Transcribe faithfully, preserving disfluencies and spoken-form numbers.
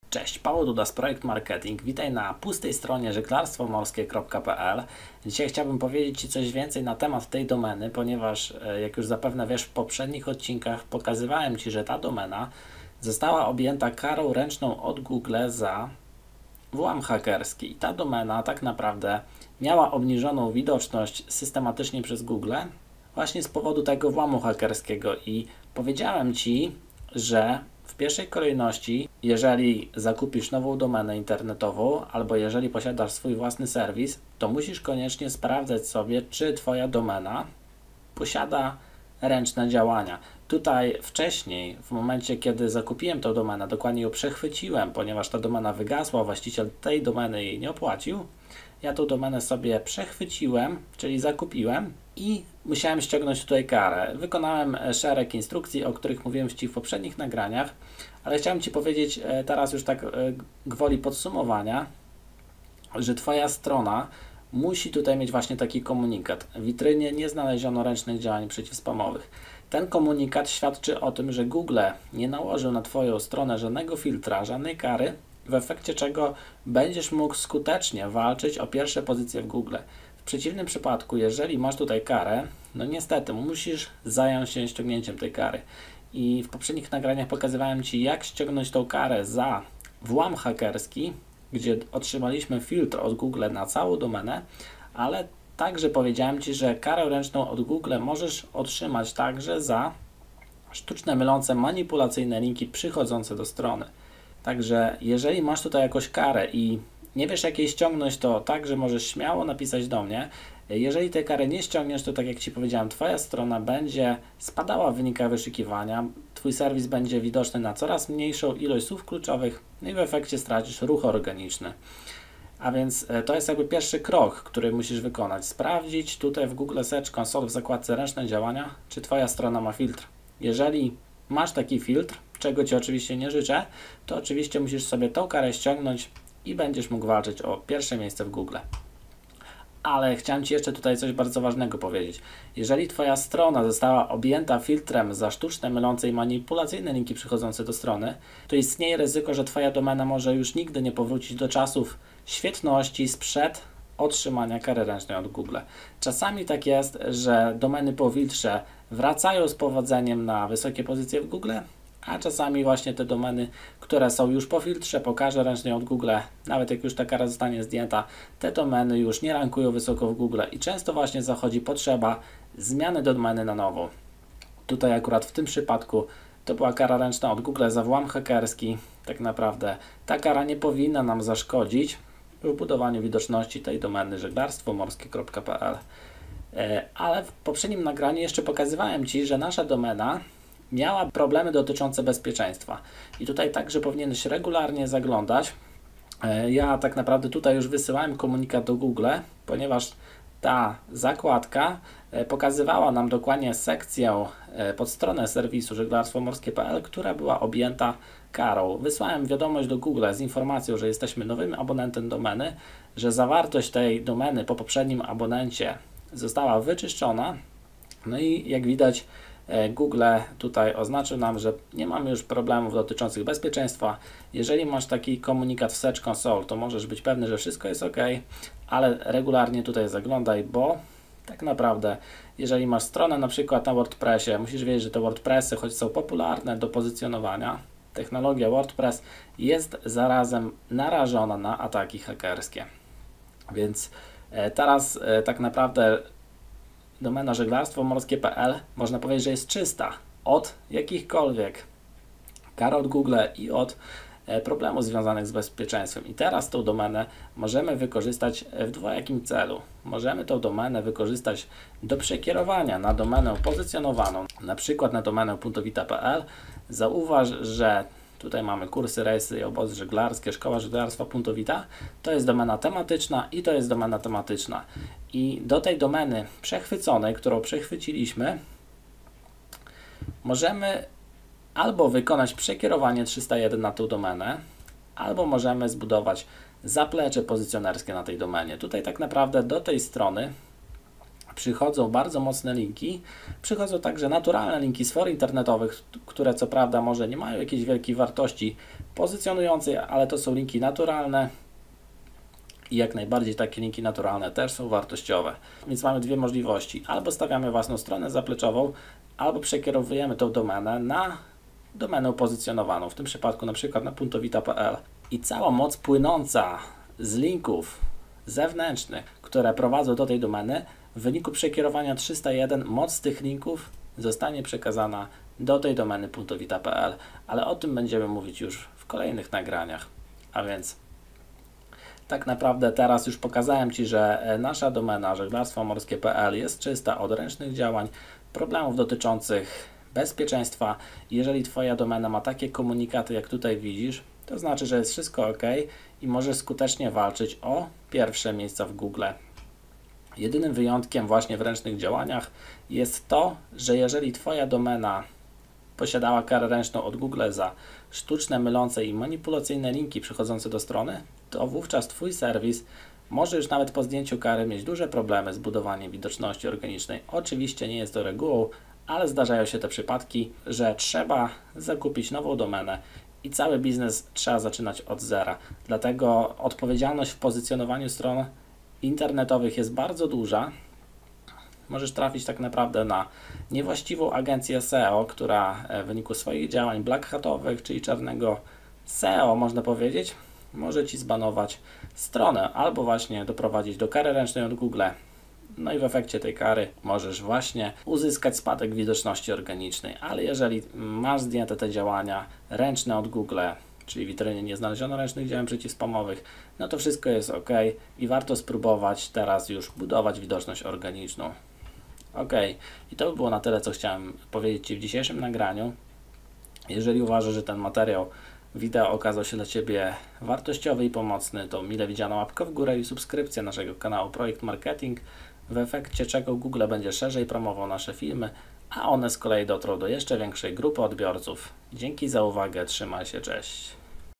Cześć, Paweł Duda z Projekt Marketing. Witaj na pustej stronie żeglarstwo morskie kropka p l. Dzisiaj chciałbym powiedzieć Ci coś więcej na temat tej domeny, ponieważ jak już zapewne wiesz, w poprzednich odcinkach pokazywałem Ci, że ta domena została objęta karą ręczną od Google za włam hakerski. I ta domena tak naprawdę miała obniżoną widoczność systematycznie przez Google właśnie z powodu tego włamu hakerskiego i powiedziałem Ci, że w pierwszej kolejności, jeżeli zakupisz nową domenę internetową albo jeżeli posiadasz swój własny serwis, to musisz koniecznie sprawdzać sobie, czy Twoja domena posiada ręczne działania. Tutaj wcześniej, w momencie kiedy zakupiłem tę domenę, dokładnie ją przechwyciłem, ponieważ ta domena wygasła, właściciel tej domeny jej nie opłacił. Ja tą domenę sobie przechwyciłem, czyli zakupiłem i musiałem ściągnąć tutaj karę. Wykonałem szereg instrukcji, o których mówiłem Ci w poprzednich nagraniach, ale chciałem Ci powiedzieć teraz już tak gwoli podsumowania, że Twoja strona musi tutaj mieć właśnie taki komunikat. W witrynie nie znaleziono ręcznych działań przeciwspamowych. Ten komunikat świadczy o tym, że Google nie nałożył na Twoją stronę żadnego filtra, żadnej kary, w efekcie czego będziesz mógł skutecznie walczyć o pierwsze pozycje w Google. W przeciwnym przypadku, jeżeli masz tutaj karę, no niestety musisz zająć się ściągnięciem tej kary. I w poprzednich nagraniach pokazywałem Ci, jak ściągnąć tą karę za włam hakerski, gdzie otrzymaliśmy filtr od Google na całą domenę, ale także powiedziałem Ci, że karę ręczną od Google możesz otrzymać także za sztuczne, mylące, manipulacyjne linki przychodzące do strony. Także jeżeli masz tutaj jakąś karę i nie wiesz, jak jej ściągnąć, to także możesz śmiało napisać do mnie. Jeżeli tę karę nie ściągniesz, to tak jak Ci powiedziałem, Twoja strona będzie spadała w wynikach wyszukiwania, Twój serwis będzie widoczny na coraz mniejszą ilość słów kluczowych, no i w efekcie stracisz ruch organiczny. A więc to jest jakby pierwszy krok, który musisz wykonać. Sprawdzić tutaj w Google Search Console w zakładce ręczne działania, czy Twoja strona ma filtr. Jeżeli masz taki filtr, czego Ci oczywiście nie życzę, to oczywiście musisz sobie tą karę ściągnąć i będziesz mógł walczyć o pierwsze miejsce w Google. Ale chciałem Ci jeszcze tutaj coś bardzo ważnego powiedzieć. Jeżeli Twoja strona została objęta filtrem za sztuczne, mylące i manipulacyjne linki przychodzące do strony, to istnieje ryzyko, że Twoja domena może już nigdy nie powrócić do czasów świetności sprzed otrzymania kary ręcznej od Google. Czasami tak jest, że domeny po filtrze wracają z powodzeniem na wysokie pozycje w Google, a czasami właśnie te domeny, które są już po filtrze, po karze ręcznej od Google, nawet jak już ta kara zostanie zdjęta, te domeny już nie rankują wysoko w Google i często właśnie zachodzi potrzeba zmiany domeny na nową. Tutaj akurat w tym przypadku to była kara ręczna od Google za włam hakerski. Tak naprawdę ta kara nie powinna nam zaszkodzić w budowaniu widoczności tej domeny żeglarstwo morskie kropka p l. Ale w poprzednim nagraniu jeszcze pokazywałem Ci, że nasza domena miała problemy dotyczące bezpieczeństwa. I tutaj także powinieneś regularnie zaglądać. Ja tak naprawdę tutaj już wysyłałem komunikat do Google, ponieważ ta zakładka pokazywała nam dokładnie sekcję pod stronę serwisu żeglarstwo morskie kropka p l, która była objęta karą. Wysłałem wiadomość do Google z informacją, że jesteśmy nowym abonentem domeny, że zawartość tej domeny po poprzednim abonencie została wyczyszczona. No i jak widać, Google tutaj oznaczył nam, że nie mamy już problemów dotyczących bezpieczeństwa. Jeżeli masz taki komunikat w Search Console, to możesz być pewny, że wszystko jest ok, ale regularnie tutaj zaglądaj, bo tak naprawdę, jeżeli masz stronę na przykład na WordPressie, musisz wiedzieć, że te WordPressy, choć są popularne do pozycjonowania, technologia WordPress jest zarazem narażona na ataki hakerskie. Więc teraz tak naprawdę domena żeglarstwo morskie kropka p l można powiedzieć, że jest czysta od jakichkolwiek kar od Google i od problemów związanych z bezpieczeństwem. I teraz tą domenę możemy wykorzystać w dwojakim celu. Możemy tą domenę wykorzystać do przekierowania na domenę pozycjonowaną, na przykład na domenę puntowita kropka p l. Zauważ, że tutaj mamy kursy, rejsy i obozy żeglarskie, szkoła żeglarstwa Puntowita. To jest domena tematyczna i to jest domena tematyczna. I do tej domeny przechwyconej, którą przechwyciliśmy, możemy albo wykonać przekierowanie trzysta jeden na tą domenę, albo możemy zbudować zaplecze pozycjonerskie na tej domenie. Tutaj tak naprawdę do tej strony przychodzą bardzo mocne linki, przychodzą także naturalne linki z for internetowych, które co prawda może nie mają jakiejś wielkiej wartości pozycjonującej, ale to są linki naturalne i jak najbardziej takie linki naturalne też są wartościowe. Więc mamy dwie możliwości: albo stawiamy własną stronę zapleczową, albo przekierowujemy tą domenę na domenę pozycjonowaną, w tym przypadku na przykład na puntowita kropka p l. I cała moc płynąca z linków zewnętrznych, które prowadzą do tej domeny, w wyniku przekierowania trzysta jeden moc z tych linków zostanie przekazana do tej domeny puntowita kropka p l, ale o tym będziemy mówić już w kolejnych nagraniach. A więc tak naprawdę teraz już pokazałem Ci, że nasza domena żeglarstwo morskie kropka p l jest czysta od ręcznych działań, problemów dotyczących bezpieczeństwa. Jeżeli Twoja domena ma takie komunikaty, jak tutaj widzisz, to znaczy, że jest wszystko ok i możesz skutecznie walczyć o pierwsze miejsca w Google. Jedynym wyjątkiem właśnie w ręcznych działaniach jest to, że jeżeli Twoja domena posiadała karę ręczną od Google za sztuczne, mylące i manipulacyjne linki przychodzące do strony, to wówczas Twój serwis może już nawet po zdjęciu kary mieć duże problemy z budowaniem widoczności organicznej. Oczywiście nie jest to regułą, ale zdarzają się te przypadki, że trzeba zakupić nową domenę i cały biznes trzeba zaczynać od zera. Dlatego odpowiedzialność w pozycjonowaniu stron internetowych jest bardzo duża. Możesz trafić tak naprawdę na niewłaściwą agencję S E O, która w wyniku swoich działań black hatowych, czyli czarnego S E O, można powiedzieć, może Ci zbanować stronę albo właśnie doprowadzić do kary ręcznej od Google. No i w efekcie tej kary możesz właśnie uzyskać spadek widoczności organicznej. Ale jeżeli masz zdjęte te działania ręczne od Google, czyli w witrynie nie znaleziono ręcznych działań przeciwspamowych, no to wszystko jest ok i warto spróbować teraz już budować widoczność organiczną. Ok, i to by było na tyle, co chciałem powiedzieć Ci w dzisiejszym nagraniu. Jeżeli uważasz, że ten materiał wideo okazał się dla Ciebie wartościowy i pomocny, to mile widziana łapka w górę i subskrypcja naszego kanału Projekt Marketing, w efekcie czego Google będzie szerzej promował nasze filmy, a one z kolei dotrą do jeszcze większej grupy odbiorców. Dzięki za uwagę, trzymaj się, cześć.